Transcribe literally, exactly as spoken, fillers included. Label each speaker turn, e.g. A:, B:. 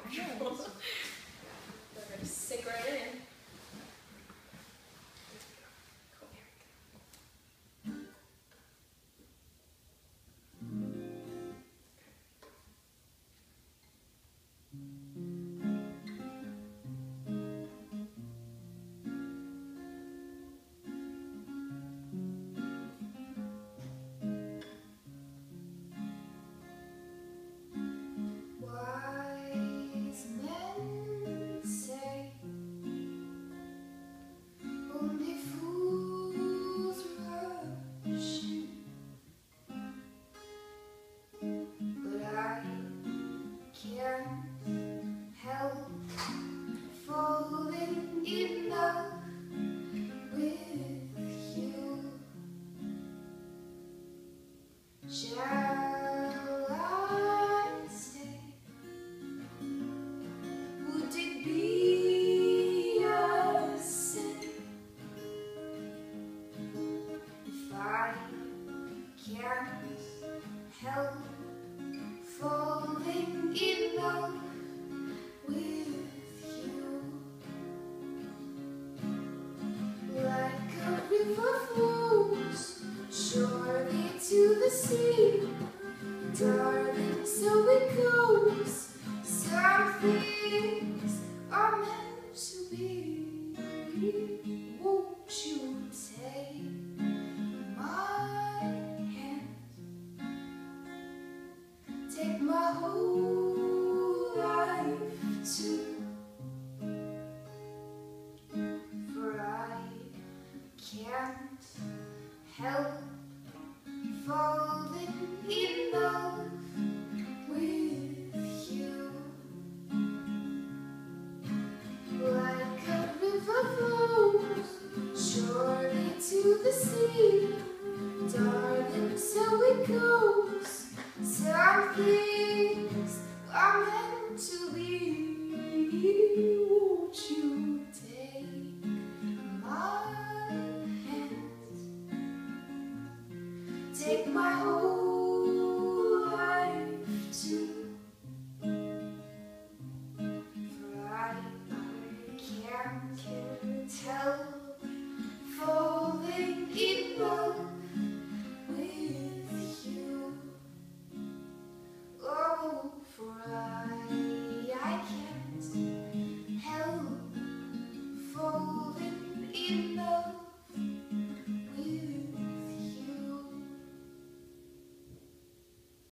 A: comfortable.
B: Nice.
A: They're going to sink right in.
B: Wise men say only fools rush in, but I can't help falling in love with you. Shall I stay? Would it be a sin if I can't help falling in love with you? Like a river flows surely to the sea, darling, so it goes. Some things are meant to be. Won't you take my hand? Take my whole life too.